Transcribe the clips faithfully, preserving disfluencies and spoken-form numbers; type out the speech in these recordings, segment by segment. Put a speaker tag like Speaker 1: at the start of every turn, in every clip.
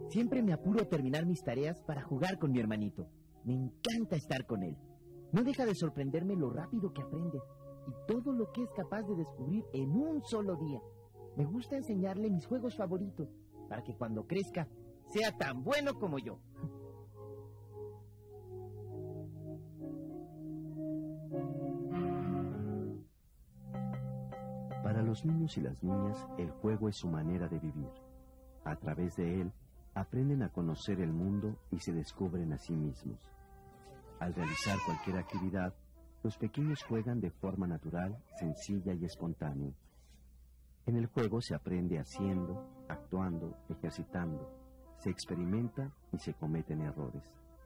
Speaker 1: Siempre me apuro a terminar mis tareas para jugar con mi hermanito. Me encanta estar con él. No deja de sorprenderme lo rápido que aprende y todo lo que es capaz de descubrir en un solo día. Me gusta enseñarle mis juegos favoritos para que cuando crezca sea tan bueno como yo.
Speaker 2: Para los niños y las niñas, el juego es su manera de vivir. A través de él, aprenden a conocer el mundo y se descubren a sí mismos. Al realizar cualquier actividad, los pequeños juegan de forma natural, sencilla y espontánea. En el juego se aprende haciendo, actuando, ejercitando, se experimenta y se cometen errores.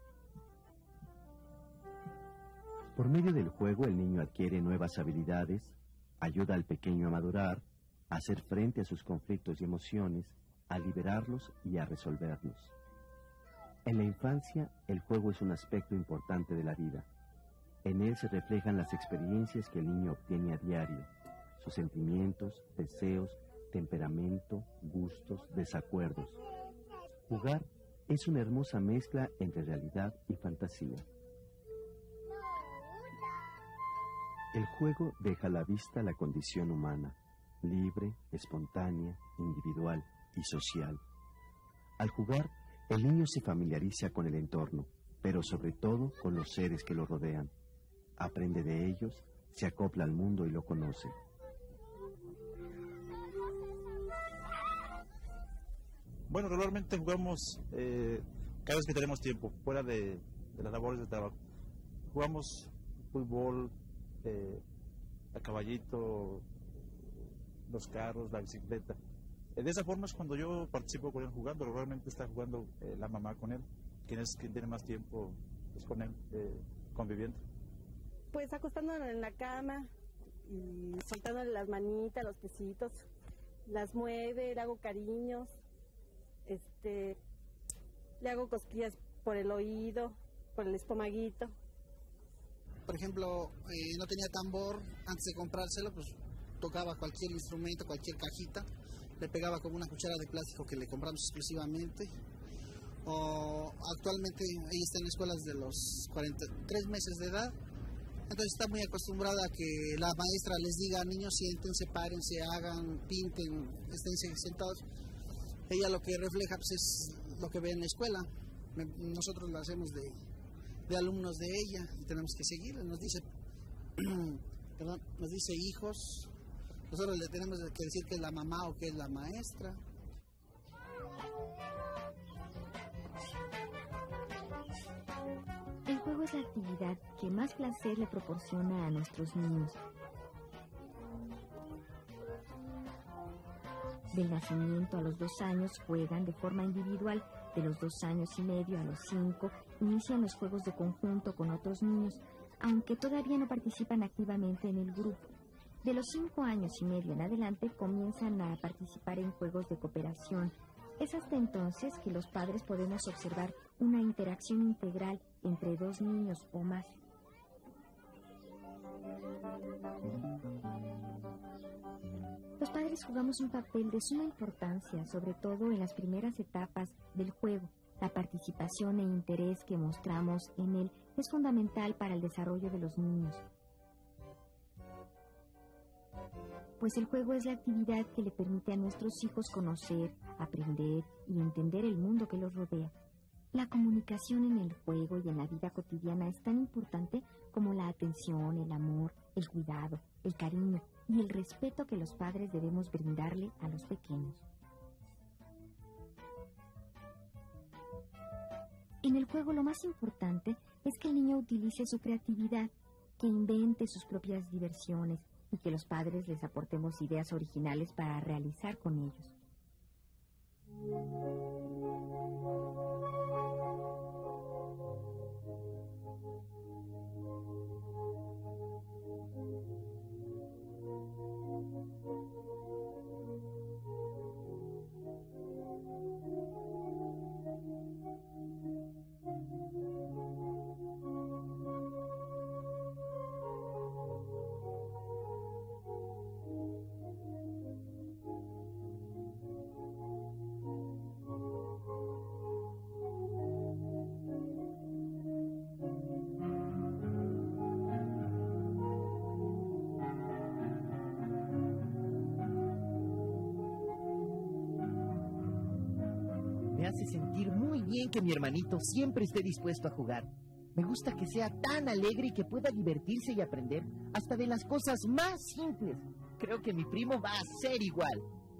Speaker 2: Por medio del juego, el niño adquiere nuevas habilidades, ayuda al pequeño a madurar, a hacer frente a sus conflictos y emociones, a liberarlos y a resolverlos. En la infancia, el juego es un aspecto importante de la vida. En él se reflejan las experiencias que el niño obtiene a diario, sus sentimientos, deseos, temperamento, gustos, desacuerdos. Jugar es una hermosa mezcla entre realidad y fantasía. El juego deja a la vista la condición humana, libre, espontánea, individual y social. Al jugar, el niño se familiariza con el entorno, pero sobre todo con los seres que lo rodean. Aprende de ellos, se acopla al mundo y lo conoce.
Speaker 3: Bueno, regularmente jugamos eh, cada vez que tenemos tiempo, fuera de, de las labores de trabajo. Jugamos fútbol, eh, a caballito, los carros, la bicicleta. Eh, de esa forma es cuando yo participo con él jugando. Regularmente está jugando eh, la mamá con él, quien es quien tiene más tiempo pues, con él eh, conviviendo.
Speaker 4: Pues acostándolo en la cama y soltándole las manitas, los piecitos, las mueve, le hago cariños, este, le hago cosquillas por el oído, por el estomaguito.
Speaker 5: Por ejemplo, eh, no tenía tambor, antes de comprárselo, pues tocaba cualquier instrumento, cualquier cajita, le pegaba con una cuchara de plástico que le compramos exclusivamente. O actualmente ella está en la escuela desde los cuarenta y tres meses de edad, entonces está muy acostumbrada a que la maestra les diga, niños, siéntense, párense, hagan, pinten, estén sentados. Ella lo que refleja pues, es lo que ve en la escuela. Nosotros lo hacemos de, de alumnos de ella y tenemos que seguir. Nos dice, perdón, nos dice hijos, nosotros le tenemos que decir que es la mamá o que es la maestra.
Speaker 6: El juego es la actividad que más placer le proporciona a nuestros niños. Del nacimiento a los dos años juegan de forma individual, de los dos años y medio a los cinco inician los juegos de conjunto con otros niños, aunque todavía no participan activamente en el grupo. De los cinco años y medio en adelante comienzan a participar en juegos de cooperación. Es hasta entonces que los padres podemos observar una interacción integral entre dos niños o más. Los padres jugamos un papel de suma importancia, sobre todo en las primeras etapas del juego. La participación e interés que mostramos en él es fundamental para el desarrollo de los niños, pues el juego es la actividad que le permite a nuestros hijos conocer, aprender y entender el mundo que los rodea. La comunicación en el juego y en la vida cotidiana es tan importante como la atención, el amor, el cuidado, el cariño y el respeto que los padres debemos brindarle a los pequeños. En el juego lo más importante es que el niño utilice su creatividad, que invente sus propias diversiones y que los padres les aportemos ideas originales para realizar con ellos.
Speaker 1: Me hace sentir muy bien que mi hermanito siempre esté dispuesto a jugar. Me gusta que sea tan alegre y que pueda divertirse y aprender hasta de las cosas más simples. Creo que mi primo va a ser igual.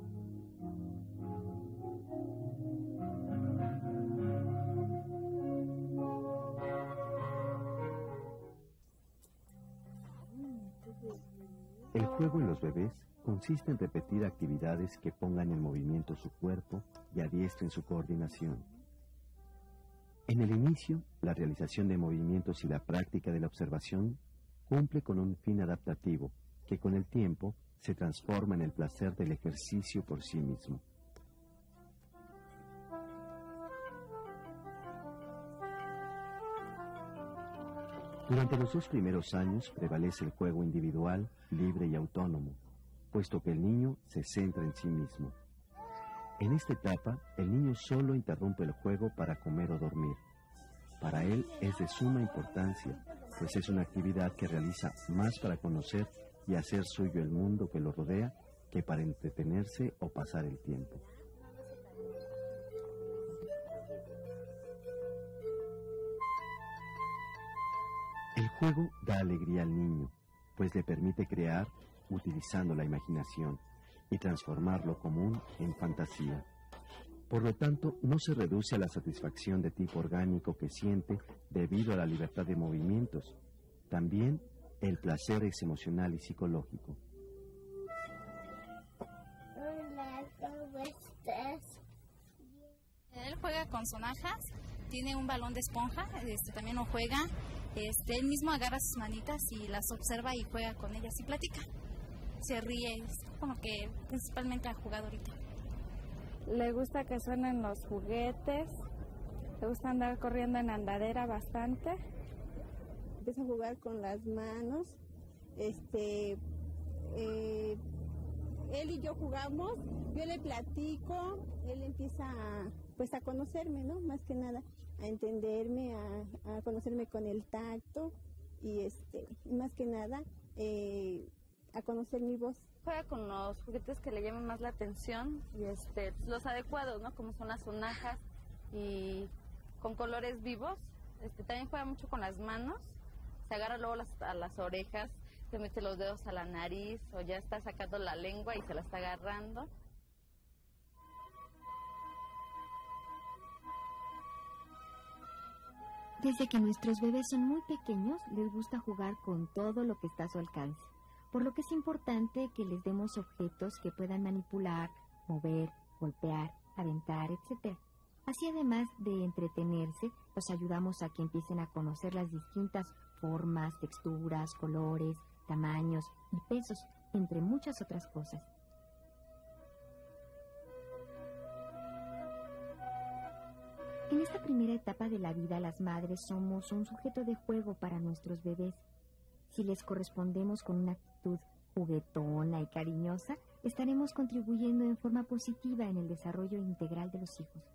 Speaker 2: El juego en los bebés consiste en repetir actividades que pongan en movimiento su cuerpo y adiestren su coordinación. En el inicio, la realización de movimientos y la práctica de la observación cumple con un fin adaptativo que con el tiempo se transforma en el placer del ejercicio por sí mismo. Durante los dos primeros años prevalece el juego individual, libre y autónomo, puesto que el niño se centra en sí mismo. En esta etapa, el niño solo interrumpe el juego para comer o dormir. Para él es de suma importancia, pues es una actividad que realiza más para conocer y hacer suyo el mundo que lo rodea que para entretenerse o pasar el tiempo. El juego da alegría al niño, pues le permite crear utilizando la imaginación y transformar lo común en fantasía. Por lo tanto, no se reduce a la satisfacción de tipo orgánico que siente debido a la libertad de movimientos. También el placer es emocional y psicológico.
Speaker 7: Hola, ¿cómo estás?
Speaker 8: Él juega con sonajas, tiene un balón de esponja, este, también lo juega. Este, él mismo agarra sus manitas y las observa y juega con ellas y platica. Se ríe, es como que principalmente ha jugado ahorita.
Speaker 9: Le gusta que suenen los juguetes, le gusta andar corriendo en andadera bastante.
Speaker 4: Empieza a jugar con las manos, este, eh, él y yo jugamos, yo le platico, él empieza a, pues a conocerme, ¿no? Más que nada, a entenderme, a, a conocerme con el tacto y este, más que nada, eh, a conocer mi voz.
Speaker 9: Juega con los juguetes que le llaman más la atención y este, los adecuados, ¿no? Como son las sonajas y con colores vivos. Este, también juega mucho con las manos, se agarra luego las, a las orejas, se mete los dedos a la nariz o ya está sacando la lengua y se la está agarrando.
Speaker 6: Desde que nuestros bebés son muy pequeños, les gusta jugar con todo lo que está a su alcance, por lo que es importante que les demos objetos que puedan manipular, mover, golpear, aventar, etcétera. Así, además de entretenerse, los ayudamos a que empiecen a conocer las distintas formas, texturas, colores, tamaños y pesos, entre muchas otras cosas. En esta primera etapa de la vida, las madres somos un sujeto de juego para nuestros bebés. Si les correspondemos con una actitud juguetona y cariñosa, estaremos contribuyendo en forma positiva en el desarrollo integral de los hijos.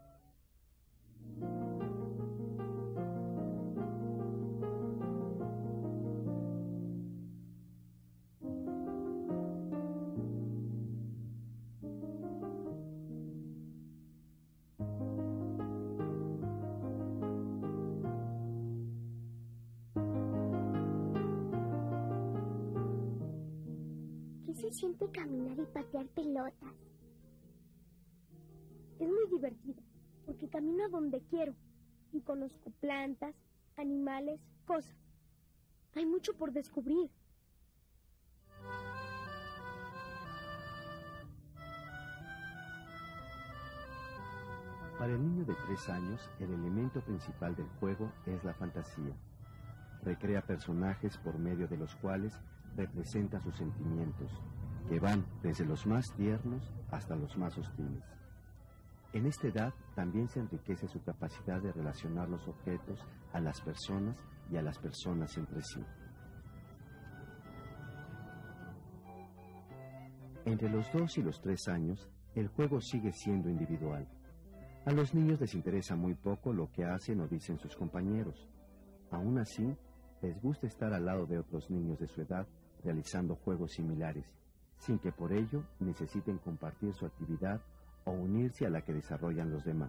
Speaker 7: Se siente caminar y patear pelotas. Es muy divertido, porque camino a donde quiero y conozco plantas, animales, cosas. Hay mucho por descubrir.
Speaker 2: Para el niño de tres años, el elemento principal del juego es la fantasía. Recrea personajes por medio de los cuales representa sus sentimientos, que van desde los más tiernos hasta los más hostiles. En esta edad también se enriquece su capacidad de relacionar los objetos a las personas y a las personas entre sí. Entre los dos y los tres años, el juego sigue siendo individual. A los niños les interesa muy poco lo que hacen o dicen sus compañeros. Aún así, les gusta estar al lado de otros niños de su edad realizando juegos similares, sin que por ello necesiten compartir su actividad o unirse a la que desarrollan los demás.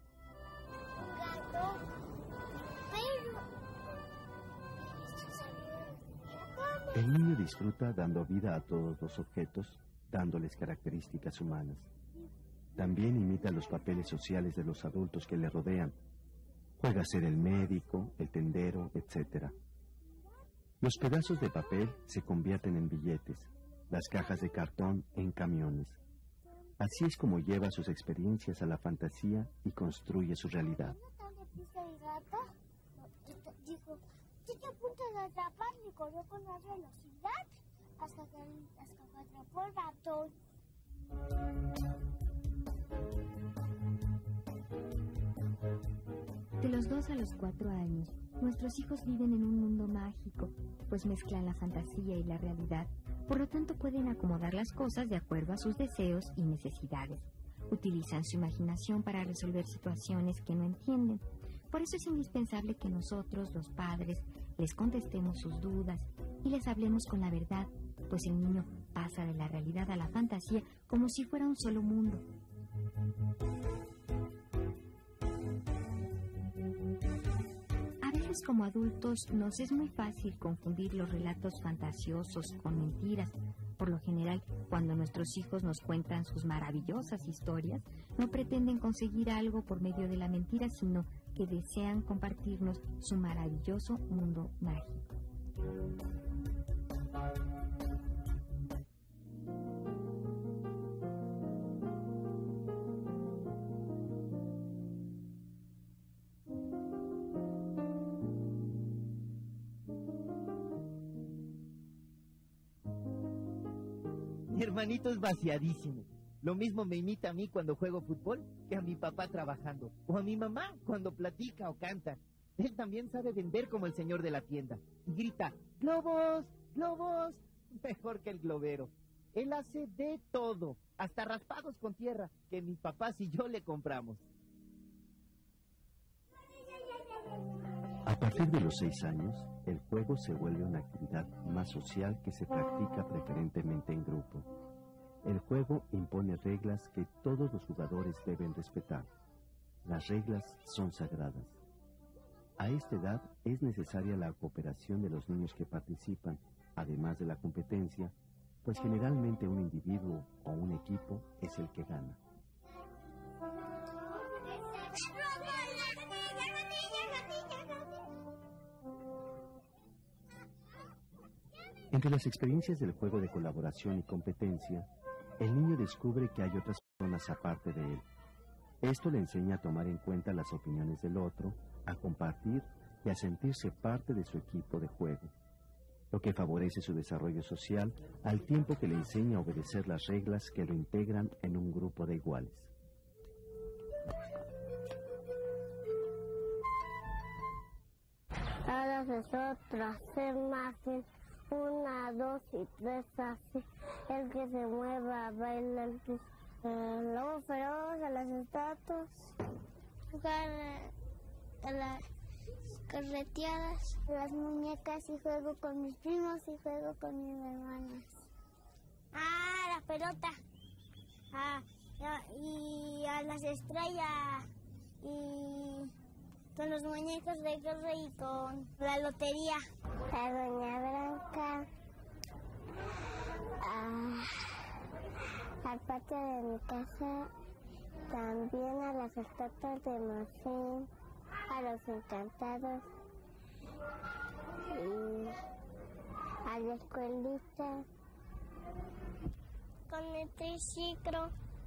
Speaker 2: El niño disfruta dando vida a todos los objetos, dándoles características humanas. También imita los papeles sociales de los adultos que le rodean. Juega a ser el médico, el tendero, etcétera. Los pedazos de papel se convierten en billetes, las cajas de cartón en camiones. Así es como lleva sus experiencias a la fantasía y construye su realidad.
Speaker 7: Dijo, ¿tú te apuntas a atrapar? Y corrió con más velocidad hasta que, hasta que atrapó el ratón.
Speaker 6: De los dos a los cuatro años, nuestros hijos viven en un mundo mágico, pues mezclan la fantasía y la realidad. Por lo tanto, pueden acomodar las cosas de acuerdo a sus deseos y necesidades. Utilizan su imaginación para resolver situaciones que no entienden. Por eso es indispensable que nosotros, los padres, les contestemos sus dudas y les hablemos con la verdad, pues el niño pasa de la realidad a la fantasía como si fuera un solo mundo. A veces, como adultos, nos es muy fácil confundir los relatos fantasiosos con mentiras. Por lo general, cuando nuestros hijos nos cuentan sus maravillosas historias, no pretenden conseguir algo por medio de la mentira, sino que desean compartirnos su maravilloso mundo mágico.
Speaker 1: Mi hermanito es vaciadísimo. Lo mismo me imita a mí cuando juego fútbol que a mi papá trabajando, o a mi mamá cuando platica o canta. Él también sabe vender como el señor de la tienda. Y grita, ¡globos! ¡Globos! Mejor que el globero. Él hace de todo, hasta raspados con tierra, que mis papás y yo le compramos.
Speaker 2: A partir de los seis años, el juego se vuelve una actividad más social que se practica preferentemente en grupo. El juego impone reglas que todos los jugadores deben respetar. Las reglas son sagradas. A esta edad es necesaria la cooperación de los niños que participan, además de la competencia, pues generalmente un individuo o un equipo es el que gana. Entre las experiencias del juego de colaboración y competencia, el niño descubre que hay otras personas aparte de él. Esto le enseña a tomar en cuenta las opiniones del otro, a compartir y a sentirse parte de su equipo de juego, lo que favorece su desarrollo social al tiempo que le enseña a obedecer las reglas que lo integran en un grupo de iguales.
Speaker 7: Ahora es otra, hacer imagen. Una, dos y tres, así. El que se mueva, baila el que... El lobo feroz, a las estatuas. Jugar a las carreteadas, las muñecas y juego con mis primos y juego con mis hermanas. Ah, la pelota. Ah, y a las estrellas. Y con los muñecos de guerra y con la lotería. A Doña Blanca, a, al patio de mi casa, también a las estatuas de Marfil, a los encantados y a la escuelita, con mi triciclo,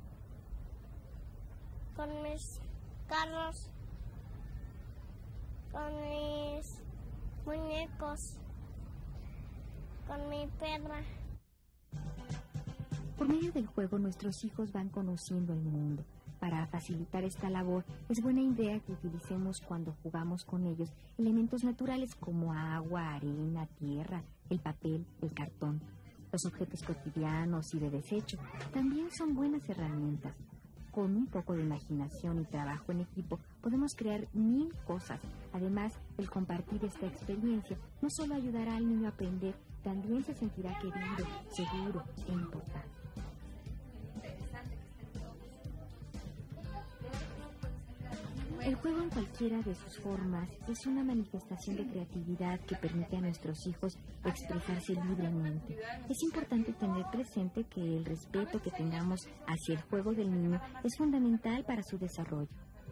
Speaker 7: con mis carros, con mis muñecos, con mi perra.
Speaker 6: Por medio del juego, nuestros hijos van conociendo el mundo. Para facilitar esta labor, es buena idea que utilicemos cuando jugamos con ellos elementos naturales como agua, arena, tierra, el papel, el cartón. Los objetos cotidianos y de desecho también son buenas herramientas. Con un poco de imaginación y trabajo en equipo, podemos crear mil cosas. Además, el compartir esta experiencia no solo ayudará al niño a aprender, también se sentirá querido, seguro e importante. El juego en cualquiera de sus formas es una manifestación de creatividad que permite a nuestros hijos expresarse libremente. Es importante tener presente que el respeto que tengamos hacia el juego del niño es fundamental para su desarrollo.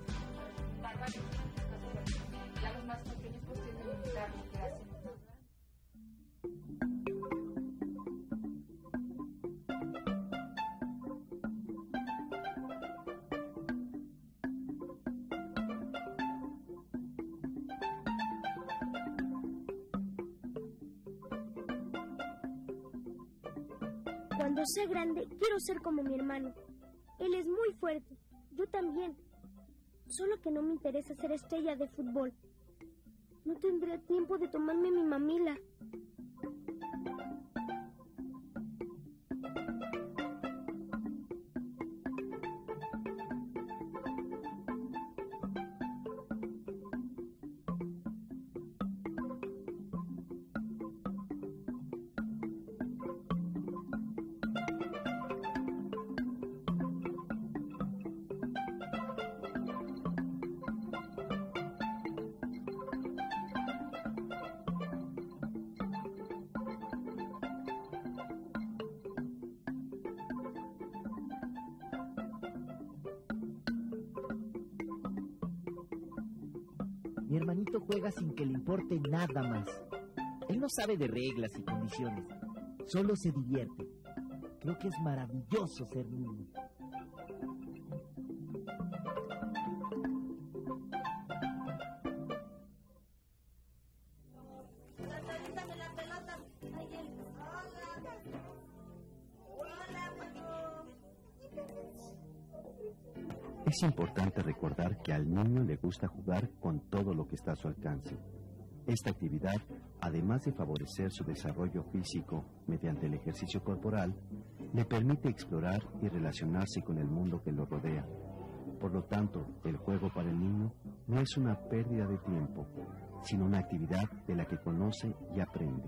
Speaker 10: Cuando sea grande, quiero ser como mi hermano. Él es muy fuerte. Yo también. Solo que no me interesa ser estrella de fútbol. No tendré tiempo de tomarme mi mamila.
Speaker 1: Mi hermanito juega sin que le importe nada más. Él no sabe de reglas y condiciones, solo se divierte. Creo que es maravilloso ser niño.
Speaker 2: Es importante recordar que al niño le gusta jugar con todo lo que está a su alcance. Esta actividad, además de favorecer su desarrollo físico mediante el ejercicio corporal, le permite explorar y relacionarse con el mundo que lo rodea. Por lo tanto, el juego para el niño no es una pérdida de tiempo, sino una actividad de la que conoce y aprende.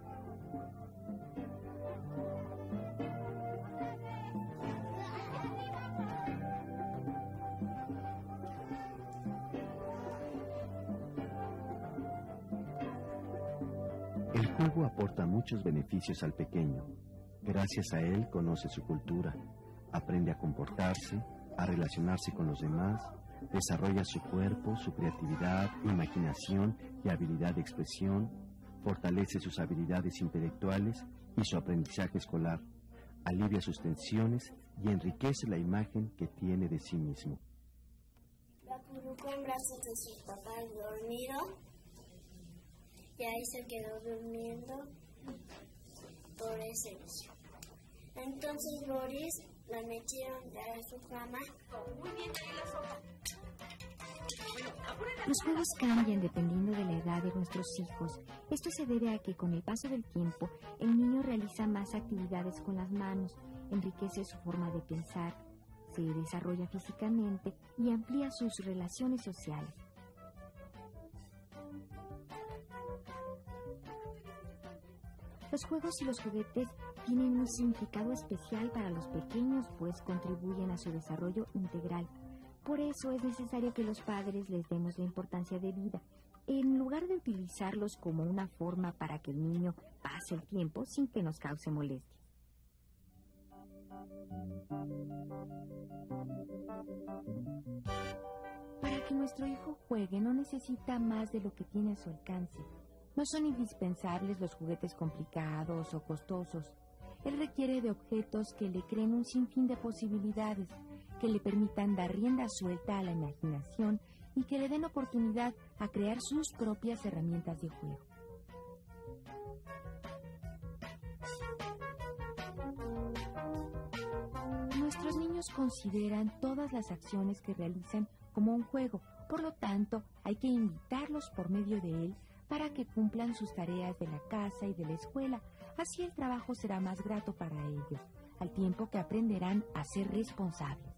Speaker 2: El juego aporta muchos beneficios al pequeño. Gracias a él conoce su cultura, aprende a comportarse, a relacionarse con los demás, desarrolla su cuerpo, su creatividad, imaginación y habilidad de expresión, fortalece sus habilidades intelectuales y su aprendizaje escolar, alivia sus tensiones y enriquece la imagen que tiene de sí mismo.
Speaker 7: La colocó en brazos de su papá dormido. Y ahí se quedó durmiendo por ese vicio. Entonces Boris la metieron ya a su cama.
Speaker 6: Los juegos cambian dependiendo de la edad de nuestros hijos. Esto se debe a que con el paso del tiempo el niño realiza más actividades con las manos, enriquece su forma de pensar, se desarrolla físicamente y amplía sus relaciones sociales. Los juegos y los juguetes tienen un significado especial para los pequeños, pues contribuyen a su desarrollo integral. Por eso es necesario que los padres les demos la importancia de vida, en lugar de utilizarlos como una forma para que el niño pase el tiempo sin que nos cause molestia. Para que nuestro hijo juegue no necesita más de lo que tiene a su alcance. No son indispensables los juguetes complicados o costosos. Él requiere de objetos que le creen un sinfín de posibilidades, que le permitan dar rienda suelta a la imaginación y que le den oportunidad a crear sus propias herramientas de juego. Nuestros niños consideran todas las acciones que realizan como un juego, por lo tanto, hay que invitarlos por medio de él para que cumplan sus tareas de la casa y de la escuela. Así el trabajo será más grato para ellos, al tiempo que aprenderán a ser responsables.